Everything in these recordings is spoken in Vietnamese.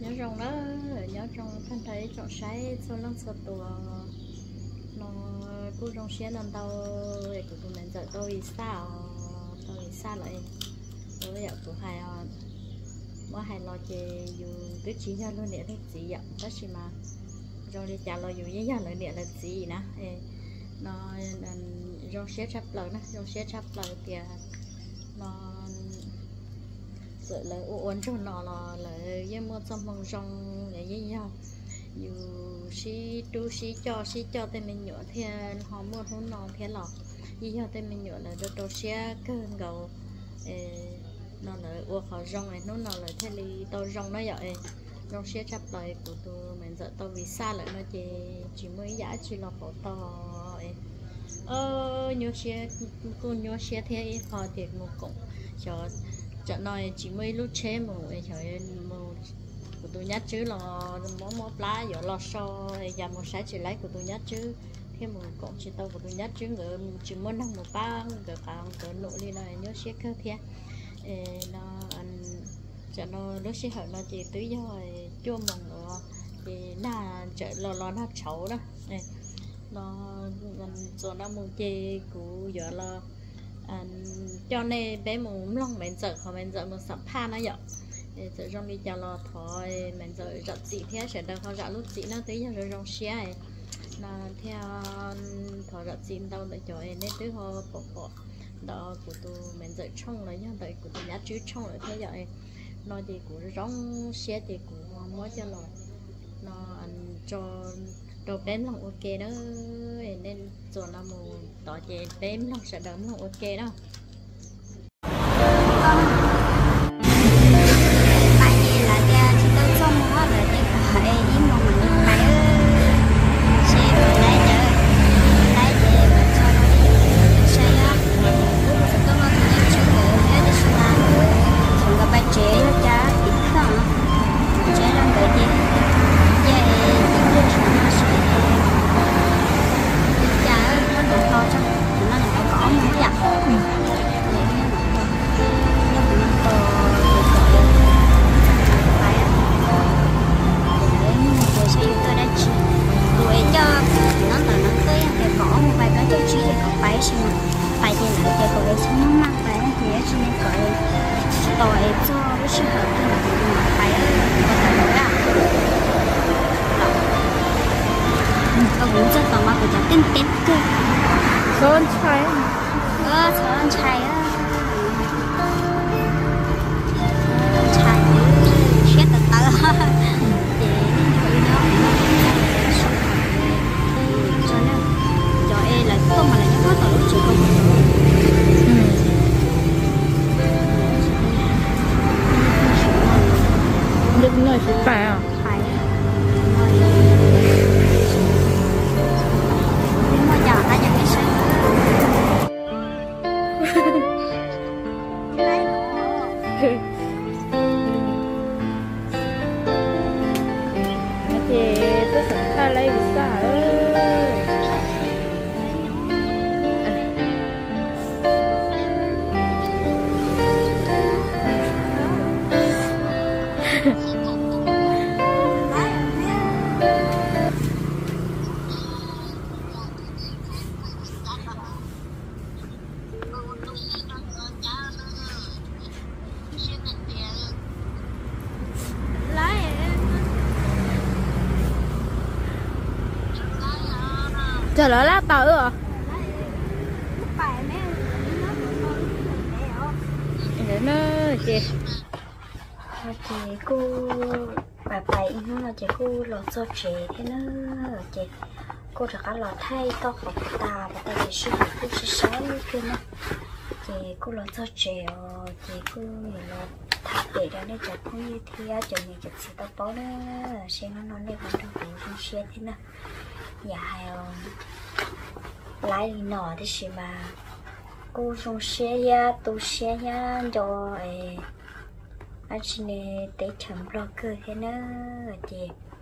nhớ rong đó nhớ rong thân thấy chọn trái số lăng số tùa nó cứ rong xe nằm tàu để của tụi mình giờ tôi xa lại tôi giờ của hai mỗi hai lo chơi dù cứ chỉ ra luôn để gì vậy đó chỉ mà rong đi trả lo dù với nhà lợi điện là gì nè nó rong xe chắp lời nè rong xe chắp lời thì nó sợ là uốn cho nó là với một trong vòng rong để với nhau dù xí cho tên mình nhựa thì họ mua thốn nó thế lọ với nhau tên mình nhựa là đồ xe cơn gầu nó là uống họ rong này nó là thế li tao rong nó vậy rong xe chắp lời của tụi mình sợ tao vì xa lại nó chỉ mới giá chỉ là phổ to nhớ xe con nhớ xe thế họ thì một cũng cho nói chỉ mới lúc chế mà trời của tôi nhát chứ là món lá giờ lo so và một sáng chỉ lấy của tôi nhát chứ thêm một con chỉ tao của tôi nhát chứ người chỉ muốn năm một ba người càng cỡ nội đi này nhớ xe cơ thế nó anh cho nó lúc xe hở nó chỉ tưới rồi chua mồng nữa thì là chạy lo nó xấu đó này nó rồi nó một chê của giờ là cho nên bé muốn lòng mình giờ một sắm pha nó vậy giờ trong đi chào lo thôi mình giờ rộng gì thế sẽ đâu có rõ lúc gì nó tí giờ rồi trong xe này là theo thọ rộng gì đâu để cho em nên tứ ho bỏ đó của tôi mình giờ trong lấy nhau tại của tôi nhát chứ trong lại thế vậy nói thì của trong xe thì của mỗi cho lo nó cho đồ bém lòng ok đó nên rồi là một tỏ về bém lòng sẽ đấm lòng ok đó tại vì là cha chỉ tôi xong quá là đi khỏi với một mình phải xe rồi lấy về và cho nó đi xe á tôi mà tôi nhớ chưa được nhớ đi xe nào còn gặp ba trẻ đó cha ít không trẻ đang đợi đi về những cái chuyện nó sẽ cha nó đủ to cho nó là nó có một cái phải thì là cái của cái sinh nó mắc phải thì cho nên phải tội cho cái sự hợp thì mà phải có thể nói là có cũng rất tò mò của cháu tên tết cơ sơn trái sơn trái á trái chết từ từ để thử nó cho nên cho em là không mà là nó có tội lúc chỉ không được người phải à phải nhưng mà giờ ta nhận cái sự thì tôi sẽ thay lấy vì sao chờ nó lát tới rồi để nó chị cô bà bảy nó là chị cô lọt cho chị thế nó chị cô được cả lọt thay to học ta và ta chỉ sư cô chỉ sáng như kia nó chị cô lọt cho chị cô là thả để ra đây chặt cũng như thế chờ mình chặt xịt tao bó đó xem nó lên còn trong tủ trong xe thế nào dạ lái nọ thì gì mà cô trong xe ya tu xe ya cho anh xin để chậm lo cơ thế nữa chị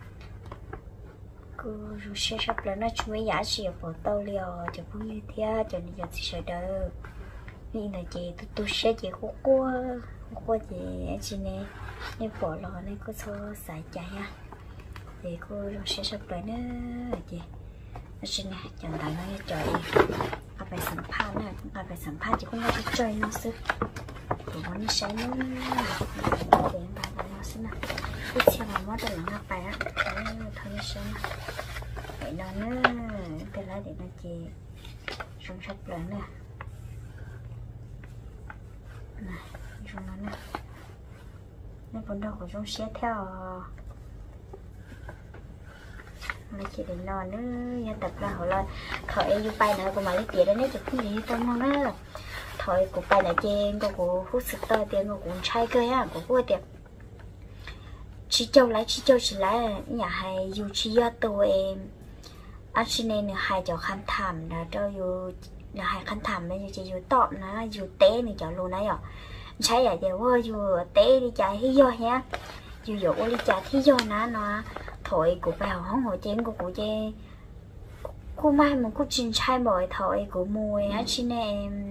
cô trong xe sắp lại nó chúng mới giả sử vào tàu liều cho cũng như thế cho nên giờ thì sợ đỡ nên là chị tu xe chị cô chị anh xin nên bỏ lò nên cô cho xài chạy ha thì cô sẽ sắp tới nữa chị nó xin này chẳng thấy nó như trời à phải sắm pha nè à phải sắm pha chỉ không có chơi nó sức của nó sẽ nó để bà nó xin nè cái xe mà mất được nó phải á thôi nó sẽ vậy nó nữa cái lá để nó chị xong sắp tới nè này xong nó nè nên con đâu của chúng sẽ theo mà chị định non nữa gia tập là họ lo thời yêu bay nữa của mà lấy tiền đó nếu chụp cái gì tôi mong đó thời của bay là trên của hút sức tơ tiền của cũng trai cơ á của cô tiền chị châu chỉ lấy nhà hay yêu chi do tôi em anh xin nên hai cháu khăn thảm là cho yêu là hai khăn thảm bây giờ chị yêu tọt nó yêu té này cháu luôn đấy à sai à giờ vô yêu té đi chạy hi do nhá yêu dỗ đi chạy hi do nó thôi của bà không ngồi chén của cô chê cô mai mà cô trình trai bồi thôi của mùi á chị em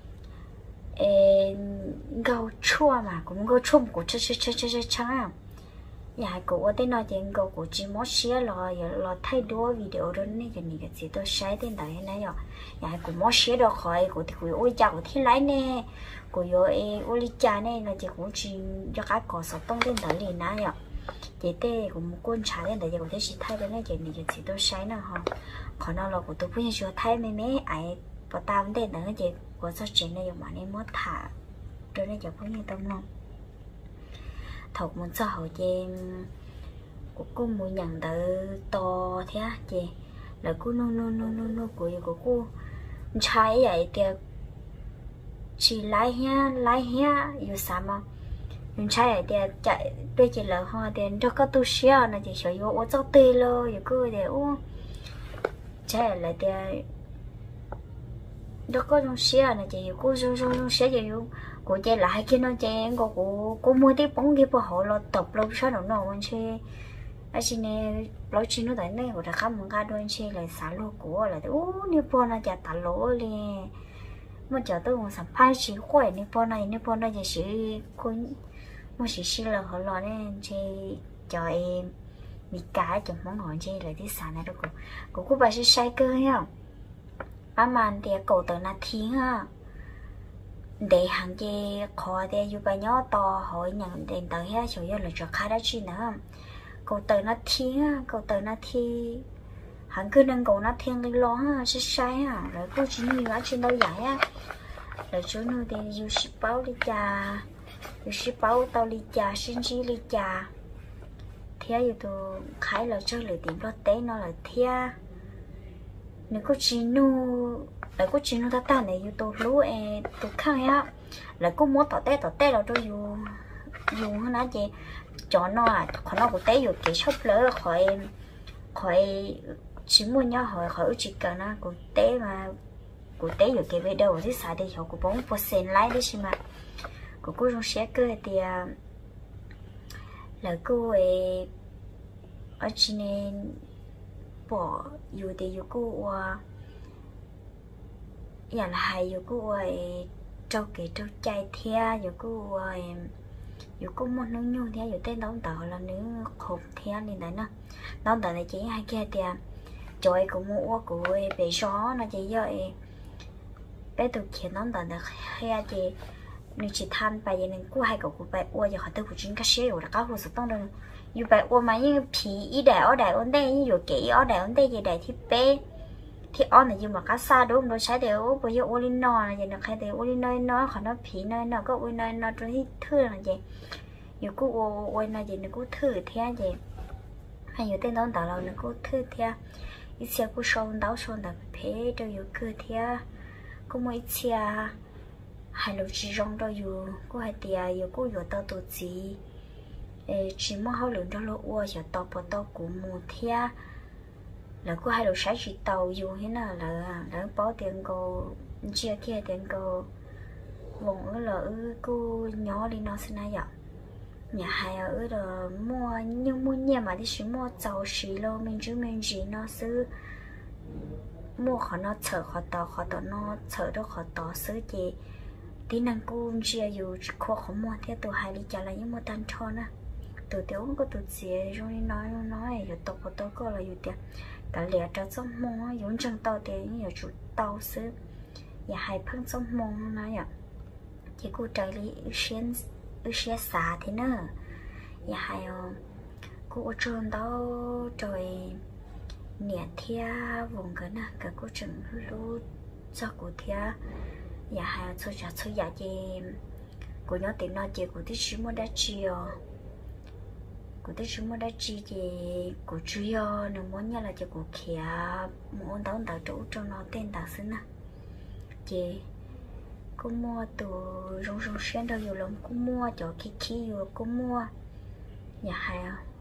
gấu chua mà cũng gấu chua của chơi trắng nhà của tên nói chuyện của chị mót xía lo thay đổi video đó này cái này cái gì tôi sai tên đấy này rồi nhà của mót xía đó khỏi của thì của ôi cha của thi lái nè của ôi cha này là chị cũng chỉ cho cái cỏ sọt tông tên đấy liền nè rồi chị tê của một con trái nên tại vì có thể chỉ thay cái này cái gì tôi sai nữa ha còn nào là của tôi cũng chưa thay mấy ai có tao vấn đề nữa chị của sao chuyện này mà nên mất thả rồi này chẳng có như tâm không thọc một sao hồi chị của cô muốn nhận từ to thế chị là cô no của cô trái vậy thì chỉ lái ha yêu sao mà mình sai thì chạy bây giờ là hoa thì cho các tu sĩ này thì sử dụng ô tô tê lo rồi cứ để ô chạy lại thì cho các tu sĩ này thì cô dùng sẽ dùng cô chạy lại khi nó chạy cô mua tiếp bóng kia họ lo tập lo sao nó mình chơi ở trên này lo chuyện nó tại này của ta khám một cái đôi chơi lại xả lô của lại ô nếu bọn nó chạy tạt lỗ liền mà chờ tôi một sản phẩm chỉ khỏe nếu bọn này thì sẽ con mà chỉ là họ lo nên chị cho em bị cá chồng món ngon chị lạiที่sản này đâu cô bà sẽ sai cơ ha á mà thì cậu tự là thiên ha để hàng chị khó thì dù bà nhỏ to hỏi nhận đến tới ha chủ yếu là cho khai đó chi nữa cậu tự là thiên ha cậu tự là thiên hàng cứ nâng cậu nó thiên đi lo ha sẽ sai ha rồi cô chỉ nhiều ở trên đâu vậy á rồi chỗ nữa thì dù ship báo đi cha ship báo tao đi trà xin chi đi trà thế giờ tôi khai là cho lời tiền đó té nó là thế nếu có chỉ nu lại có chỉ nu ta này giờ tôi lú tôi khai á lại có muốn tỏ té là tôi dùng hơn á chị chọn nó còn nó của té rồi cái shop lỡ khỏi chỉ muốn nhau khỏi chỉ cần nó của té mà của té rồi cái video thì xài đi họ của 4% lái đi xem mà của cô trong xe cơ thì là cô ấy ở trên này bỏ dù thì dù cô là hay dù cô ấy trâu chạy theo dù cô muốn nướng nhung theo dù tên đóng tàu là nướng hộp theo nên đấy nó đóng tàu này chỉ hai kia thì trời cũng mua của bé gió nó chỉ vậy bé tụi kia đóng tàu là hay chị nếu chỉ tham bài này cô hay cậu của bài ua giờ họ tới của chính các xe rồi đã có hồ sơ tông rồi như bài ua mà như phí ý đại ở đại ổn đây như kỹ ở đại ổn đây gì đại thì bé thì on là nhưng mà cá xa đúng không nó sai đều bây giờ ua lên nọ là gì nó khai đều ua lên nơi nó khỏi nó phí nơi nó có ua nơi nó cho hít thưa là gì nhiều cô ua là gì nó cô thử theo gì hay nhiều tên đó tạo là nó cô thử theo ít xe cô sâu đáo sâu là phê cho nhiều cơ theo cô mới xe hai lúc chỉ rong đó dù cô hai tia dù cô dù tao tụt gì chỉ muốn hao lượng cho lỗ ua giờ tao bỏ tao cũng mua thia là cô hai lúc sáng chỉ tàu dù thế nào là bỏ tiền cô chia kia tiền cô vùng ở là cô nhỏ đi nó xin ai vậy nhà hai ở đó mua nhưng mua nhà mà đi chỉ mua giàu xí lo mình chỉ nó sư mua khó nó chở khó tao nó chở đó khó tao sư chị tí năng cô chia dù khó không mua theo tụ hai lý trả lại những mua tan cho nè tụ tiểu không có tụ chia rồi nói rồi tụ của tôi có là dù tiền cả lẽ cho xong mua giống chân tàu tiền nhiều chút tàu xứ và hai phân xong mua nói ạ chỉ cô trái lý ưu xe xả thế nữa và hai cô trơn đó trời nhẹ thia vùng cái nè cả cô chừng lúc cho cô thia và hai số trả số giả gì cô nhớ tiền nói chị của tí xíu mới đã chiều của tí xíu mới đã chi thì của chú yo nếu muốn nhớ là chị của kia muốn đón tàu chủ cho nó tên tàu xứ nè chị cô mua từ rong rong xuyên đâu nhiều lắm cô mua cho khi rồi cô mua nhà hai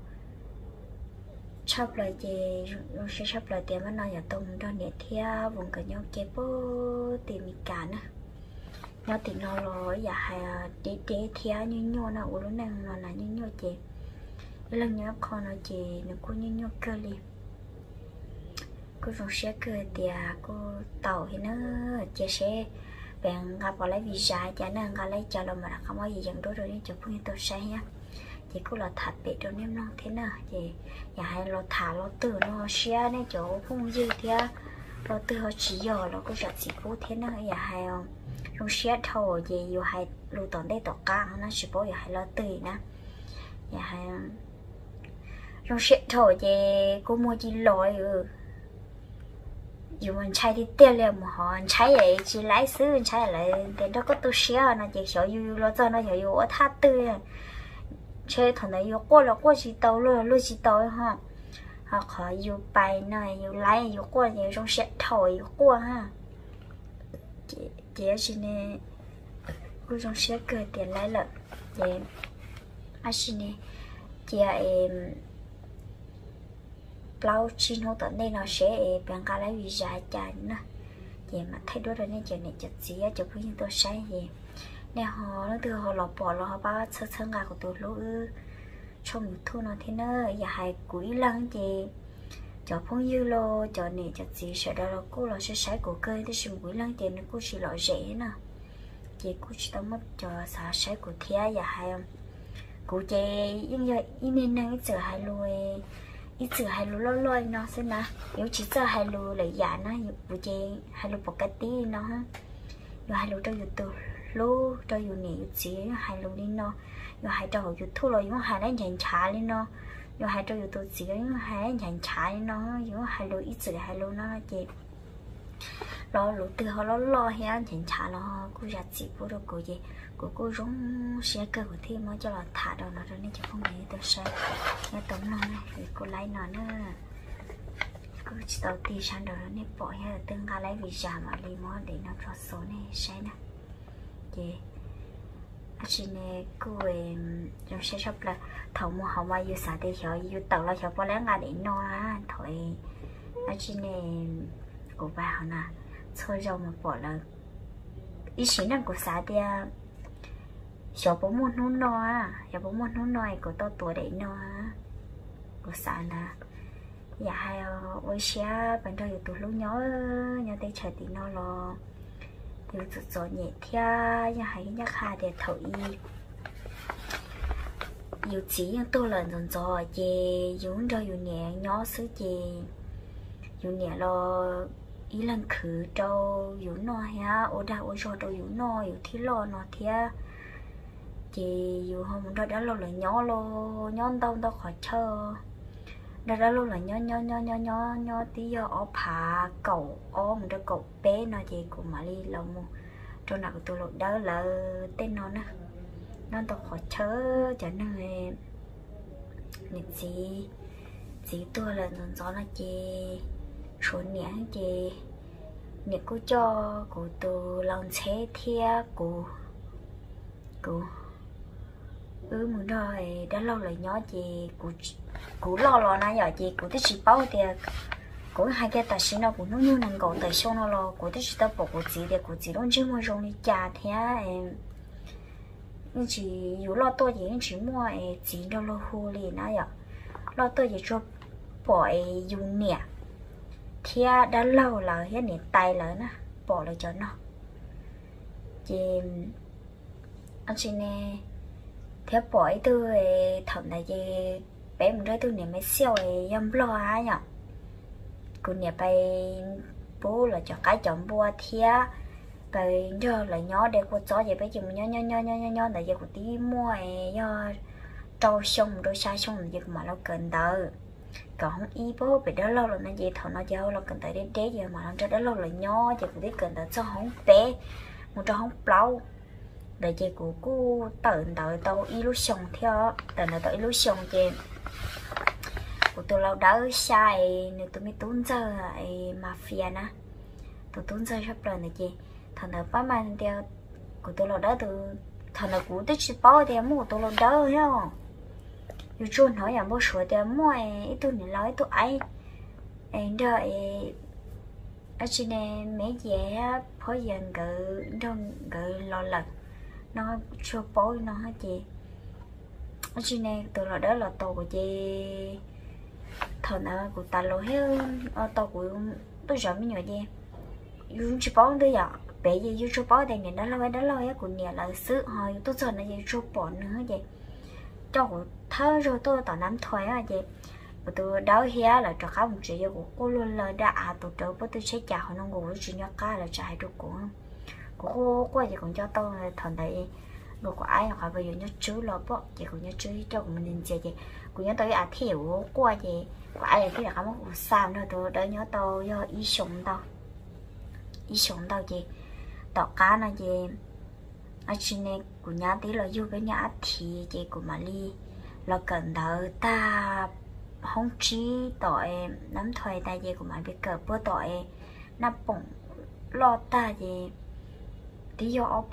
sắp lại chị rong sẽ sắp lại tiền mà nói nhà tông cho nhẹ thia vùng cả nhau kẹp tìm cả nè nó thì nó rồi và hai để thia như nhau nào uống lúc này là như nhau chị lần nhớ con nó chị nó cũng như nhau cơ li cô rong sẽ cơ thì cô tàu thì nó chia sẻ bạn gặp vào lấy visa cho nên gặp lấy cho là mà không có gì dẫn đối rồi nên chụp như tôi sai nhá chị cô là thật bị cho nên nó thế nào chị nhà hay lo thả lo từ nó xe nên chỗ không dư thì lo từ họ chỉ giờ nó có giật chỉ cố thế nào nhà hay không trong xe thầu gì dù hay lưu toàn đây tỏ căng nó chỉ có hay lo từ nè nhà hay trong xe thầu gì cô mua gì lỗi dù mình chạy thì tiền liền mà họ chạy vậy chỉ lái xứ mình chạy lại để đó có tôi xe nó chỉ sợ dù lo cho nó hiểu ở thắt tư chơi thằng này yêu qua chỉ tàu luôn chỉ tàu ha họ khó yêu bay này yêu lái yêu qua nhiều trong xe thổi yêu qua ha chị xin nè cô trong xe cười tiền lái lợn chị xin nè chị em lâu chín hôm tới đây nó sẽ bằng cả lấy visa trả nữa chị mà thay đổi rồi nên chuyện này chật gì á chụp những tôi sai gì nè họ nó từ họ lọc bỏ là họ ba sơ sơ ngà của tôi lúc trong thu nó thế nữa và hai cuối lăng chị cho phong dư lô cho này chật gì sợ đó là cô là sẽ sai của cây thì dùng cuối lăng tiền nó cô chỉ loại rẻ nè chị cô chỉ tao mất cho xả sai của thia và hai cô chị nhưng giờ nên năng sợ hai lùi ít chữ hai lúa lôi nó xem nào nếu chỉ cho hai lúa lấy giá nó vụ chơi hai lúa bọc cái tí nó ha rồi hai lúa cho từ lúa cho dù nhiều chỉ hai lúa đi nó rồi hai cho dù thu rồi nhưng hai lấy nhàn trả lên nó rồi hai cho dù từ chỉ nhưng hai lấy nhàn trả lên nó nhưng hai lúa ít chữ hai lúa nó chị lo lúa từ họ lo hay nhàn trả nó cô giặt chỉ cô đâu cô gì cô rong xe cơ của thêm mới cho là thả đầu nó rồi nên chứ không nghĩ tôi sẽ nghe tống nó này rồi cô lấy nó nữa cô chỉ đầu tiên sang đầu nó nên bỏ hay là từng ga lấy vì giảm mà đi món để nó cho số này sai nè chị anh này cô trong xe shop là thầu mua hậu mai yêu xả thì hiểu yêu tàu là hiểu có lẽ là để no á thôi anh này cô vào nè thôi rồi mà bỏ là ý chí năng của xả thì sợ bố muốn nôn no sợ bố muốn nôn no của tôi tuổi đấy no của sản là dạ hay ôi xe bên đây tụi lúc nhớ tay trời thì nó lo thì tụi gió nhẹ thia nhà hay nhắc hà để thổi yêu chỉ những tôi lần dần dò gì dùng cho yêu nhẹ nhỏ xứ gì yêu nhẹ lo ý lần khử đâu yêu no ha ô đa ô cho đâu yêu no yêu thi lo nó thia chị dù hôm đó đã lâu là nhỏ lô nhỏ đâu khỏi chờ đã lâu là nhỏ tí giờ ở phá cậu ở một cái cậu bé nó chị của mà đi lâu một chỗ nào tôi lột đó là tên nó nè nó đâu khỏi chờ cho nên việc gì tôi là dần gió là chị số nhẹ chị nhẹ cô cho của tôi lòng xe thia của một đời đã lâu lại nhỏ chị cụ lo nãy giờ chị cụ thích chỉ bao thì cụ hai cái tài xế nó cũng nó như nàng cầu tài xế nó lo cụ thích chỉ tao bỏ cụ chỉ luôn chứ mua rong đi trả thế em nhưng chỉ dù lo tôi thì chỉ mua chỉ đâu lo hồ liền nãy giờ lo tôi chỉ cho bỏ dùng nè thế đã lâu là hết nè tay lại nè bỏ lại cho nó chị anh xin nè theo bói tôi thằng này chị bé mình nói tôi nè mấy siêu yếm lo á nhở cô nè bay bố là cho cái chọn bùa thia bay giờ là nhỏ để cô cho vậy bây giờ mình nhỏ là giờ cô tí mua do trâu sông đôi sai sông là giờ mà nó cần đỡ còn không ý bố bị đó lâu rồi nên gì thằng nó giao là cần tới đến giờ mà làm cho đó lâu là nhỏ giờ cô tí cần tới cho không bé một cho không lâu để chị của cô tận đợi tao ý lúc xong theo tận đợi tao lúc xong chị của tôi lâu đỡ sai nếu tôi mới tốn giờ mafia nè tôi tốn giờ sắp rồi này chị thằng nào bắt mang theo của tôi lâu đỡ từ thằng nào của tôi chỉ bao theo mua tôi lâu đỡ thấy không yêu chuồn hỏi là mua sữa theo mua ít tôi này nói tôi ấy đợi ở trên này mấy dễ phối dần gửi trong gửi lo lật nó cho bố nó hết chị ở trên này từ là đó là tàu của chị thằng nào của ta lo hết tàu của tôi sợ mấy nhỏ gì dùng cho bố tôi giờ bé gì dùng cho bố đây này đó lo hết của nhà là sự hồi tôi sợ là gì cho bố nữa vậy cho của thơ rồi tôi tao nắm thôi á chị và tôi đau hé là cho khá một chuyện của cô luôn là đã tôi trở với tôi sẽ chào nó ngủ với chuyện nhỏ cá là chạy được của cô gì còn cho tôi thằng đấy người của ai hoặc bây giờ nhớ chú lo bó chị cũng nhớ chú cho mình nên chị cũng nhớ tới thiểu qua gì của ai là cái là không có sao nữa tôi đỡ nhớ tôi do ý sống đâu chị tao cá nó gì ở trên này của nhà tí là vô cái nhà thì chị của mà đi là cần đợi ta không chỉ tội nắm thuê ta gì của mà biết cờ bữa tội nắp bụng lo ta gì tí do ốp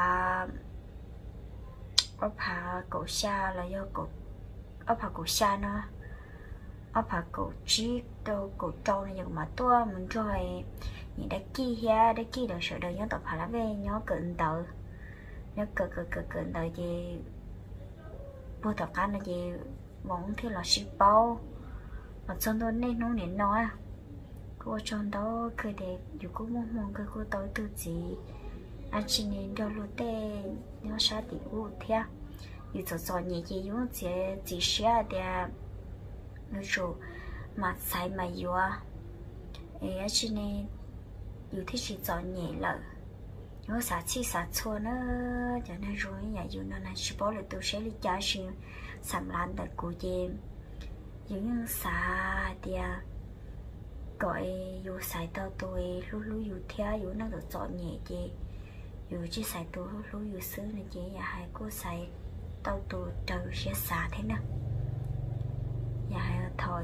hà cổ xa là do cổ ốp hà cổ xa nó ốp hà cổ trí đâu cổ trâu này nhưng mà tôi mình rồi nhìn đã kia được sợ đời nhớ tập hà lá về nhớ cận tờ nhớ cận tờ gì vô tập cá là gì mong thì là ship bao mà xong tôi nên nó nên nói cô chọn đó cười đẹp dù có mong cười cô tới từ gì anh chỉ nên cho lúa tê nó sát thì u theo dù cho nhẹ gì cũng chỉ sẽ để nói chung mà sai mà yêu anh chỉ nên dù thích chỉ chọn nhẹ lợi nhưng mà sát chua nó cho nên rồi nhà dù nó là chỉ bảo là tôi sẽ đi trả xin sắm lan tại cô chị những xa thì gọi dù xài tao tôi lúc dù theo dù nó được chọn nhẹ chị dù chỉ xài tôi lúc dù xứ này chị nhà hai cô xài tao tôi trời sẽ xả thế nào nhà hai thôi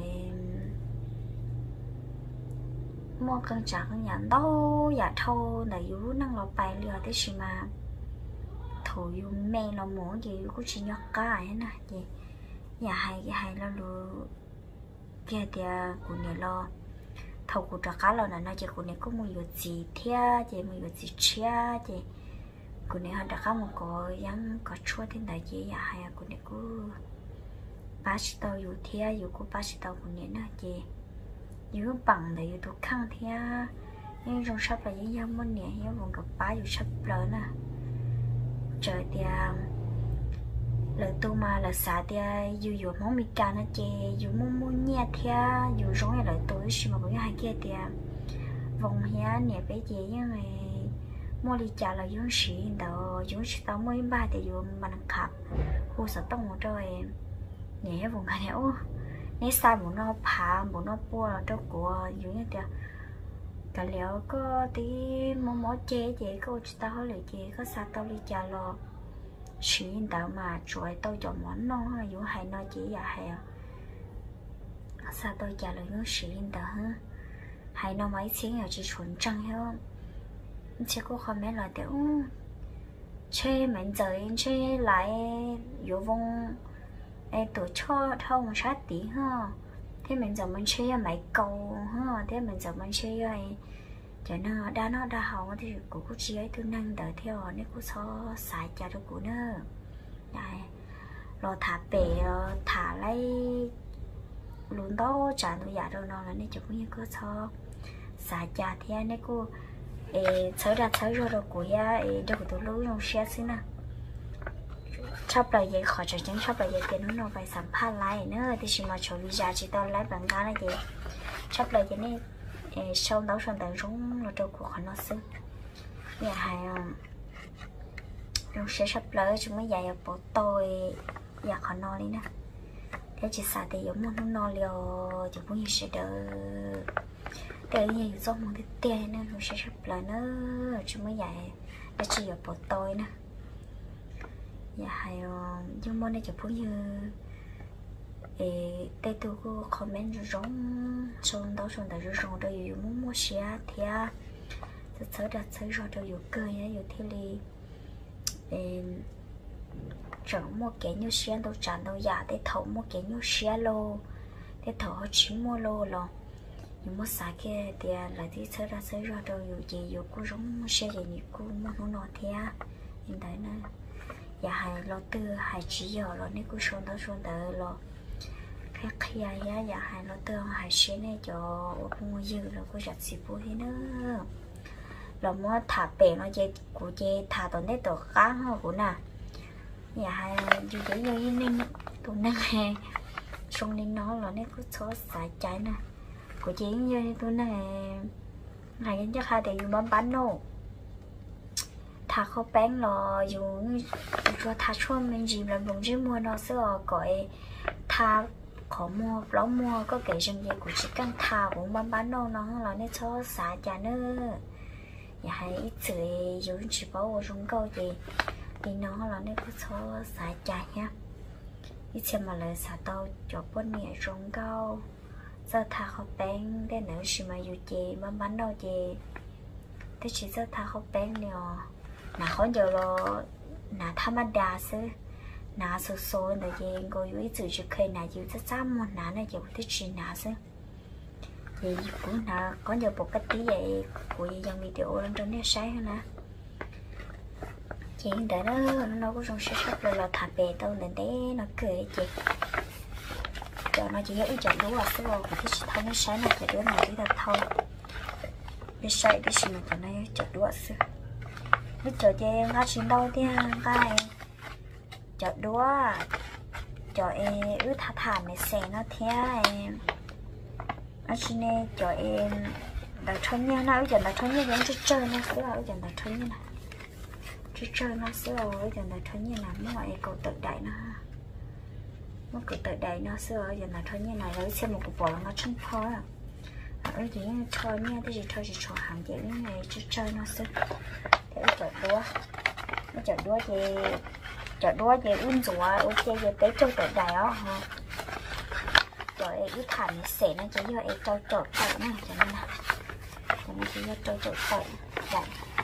mua cân chẳng nhận đâu nhà thôi là dù năng lọc bài lừa thế gì mà thôi dù mẹ nó muốn gì cũng chỉ nhóc cái nè chị nhà hai lo lừa kia thì của nhà lo thầu của trà cá lo là nó chỉ của nhà có một gì thia chị một gì chia chị của nhà họ đã có một có dáng có chua thế này chị nhà hai của nhà cứ bác sĩ tao dù thia dù của bác sĩ tao của nhà nó chị dù bằng để dù tôi khăn thia nhưng trong sắp là những dòng môn nhà những vùng gặp bá dù sắp lớn nè trời thì lời tôi mà là xã thì dù mong mình cả nó chè dù muốn nhẹ thì dù giống như lời tôi xí mà cũng như hai kia thì vòng hé nè bé chị nhưng mà mua đi chả là giống xí tao mới ba thì dù mà nằm khắp cô sợ tông một rồi nè vùng này ô nè sai một nó phá một nó bua là cho của dù như thế cả liệu có tí mó chè chị cô tao hỏi lại chị có sao tao đi chả lo chuyện tạo mà chuối tôi chọn món non hay dù hay nói chỉ là hay sao tôi trả lời nó chuyện đó hay nó mấy tiếng là chỉ chuẩn trăng hết chỉ có comment là kiểu chơi mình giờ chơi lại dù vong tổ cho thông sát tí ha thế mình giờ mình chơi mấy câu ha thế mình giờ mình chơi rồi cho nó đã hỏng thì cô chỉ ấy thương năng đợi theo nếu cô so xài cho được cô nữa này rồi thả bể thả lấy luôn đó trả tôi giả đâu nó là nên chụp như cô so xài trả thì nên cô xới ra rồi của ya đâu có tôi lú trong xe xí nè chắp lại vậy khỏi trở tránh chắp lại vậy tiền nó phải sắm pha lại nữa thì chỉ mà chỗ visa chỉ tao lấy bằng cá này vậy chắp lại vậy này sau đấu xong tận xuống là đâu của nó xứ nhà hay nó sẽ sắp lỡ chúng mới dạy ở bộ tôi giờ họ no đi nè thế chỉ xả thì giống nó no liều chỉ muốn sẽ đỡ đỡ như do một cái tiền nên nó sẽ sắp lỡ nữa chúng mới dạy nó chỉ ở bộ tôi nè nhà hay nhưng mà này chỉ muốn như đây tôi có comment giống xong đó xong tại rồi đâu dù muốn mua xe thì thật sự là thấy rồi đâu dù cười á dù thì li chẳng mua cái như xe đâu chẳng đâu giả để thầu mua cái như xe lô để thầu họ chỉ mua lô rồi nhưng mua xài kia thì lại thì thấy rồi đâu dù gì dù cô giống xe gì như cô mua nó nọ thì hiện tại nó và hay lo tư hay chỉ giờ lo nếu cô xong đó xong đợi lo các khi ai á và hay lo tư hay xe này cho mua dư rồi cô giặt xịt bùi nữa là mua thả bể nó dây của dây thả tổn đấy tổ cá hơn của nè và hay dù để vô nên tụi năng hè xong nên nó là nếu có số xài trái nè của chị như tụi này ngày chắc hai thì dùng bánh nô thà khó bán là dùng cho thà cho mình gì là dùng chứ mua nó sẽ gọi thà khó mua lỡ mua có cái gì của chỉ cần thà cũng bán nô nó là nên cho xả trả nữa và hay ít sự dùng chỉ bảo ở trong câu gì thì nó là nên có cho xả trả nhá ít xem mà lại xả tao cho bốn nhẹ trong câu giờ thà khó bán cái nữa gì mà dù chị bán đâu chị thế chỉ giờ thà khó bán nhiều nà khó giờ lo nà tham đa sư nà số số là gì ngồi với chữ chữ khi nà chịu rất dám một nà này chịu thích gì nà sư thì cũng nà có giờ một cái tí vậy của dòng video lên trên này sáng hơn nè chị để nó có trong sách là thả bè tao lên đấy nó cười chị cho nó chỉ ít chọn đúng là sư rồi thì chỉ thấy nó sáng là chỉ đứa nào đi thật thôi biết sai biết gì mà còn này chọn đúng là sư biết chờ chơi ngã chín đâu thì cái chọn đũa chọn ứ thả thả này xẻ nó thế em ở trên này chọn đặt thân nhau nào chọn đặt thân nhau giống chơi nó sẽ là chọn đặt thân như này chơi nó sẽ là chọn đặt thân như này mới gọi cậu tự đại nó nó cứ tự đại nó sẽ là chọn đặt thân như này rồi xem một cục bò nó chân thôi ở chỉ chơi nha thì chỉ chơi chỉ cho hàng vậy này chơi nó sẽ chọn đũa thì un rùa ok giờ tới chơi tự đại đó ha rồi ít thả này xẻ nó chỉ cho em trâu trộn này cho nên là cho nên chỉ cho trâu trộn đại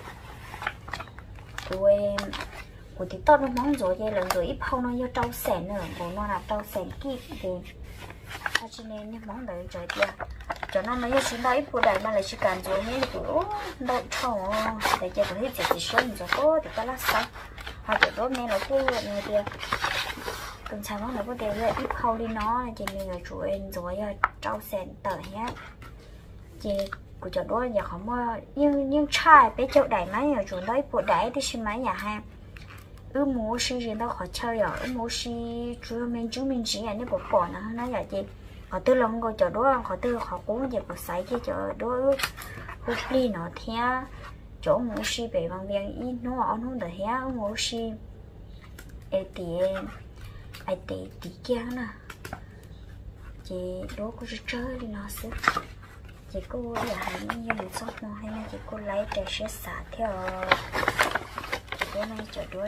của thì to nó món rồi vậy lần rồi ít không nó vô trâu xẻ nữa của nó là trâu xẻ kia thì cho nên món đấy trời kia cho nó mấy chúng ta ít bữa đại mà lại chỉ cần rồi mấy bữa đậu trâu để cho cái hết chỉ số mình rồi thì ta lát xong hoặc者đốt nghe là cái người kia cần sao món là có đều là ít khâu đi nó chỉ mình là chủ em rồi trâu sen tờ nhá chị của chỗ đó giờ không có nhưng trai bé chỗ đẩy máy ở chỗ đó bộ đẩy thì xin máy nhà hàng mua xí gì đó khó chơi rồi mua xí chú mình chỉ là nếu bộ bỏ nó là chị họ tư lòng coi chỗ đó họ tư họ cũng giờ bộ sấy cái chỗ đó hút đi nó theo chỗ mua xí về bằng viên ít nó được hết mua xí ai tí kia nè chị đó cô chơi đi nó xíu chị cô là hay như một số món hay là chị cô lấy để sẽ xả theo bữa nay chỗ đó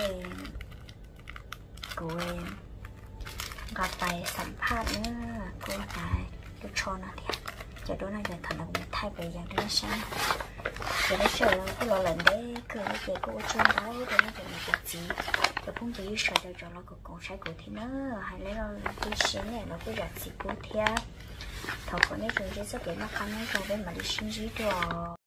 cô gặp bàiสัมภาษณ์nữa cô này tôi cho nó thì chỗ đó là giờ thật là một thay về dạng đến sáng giờ nó sợ là cái lò lần đấy cứ như vậy cô chơi đó rồi nó giờ là cái gì rồi cũng chỉ sợ được cho nó còn sai của thì nó hay lấy nó đi xén này nó cứ giặt xịt của theo thầu còn nếu chúng ta sẽ để nó khăn nó cho bên mà đi xin gì rồi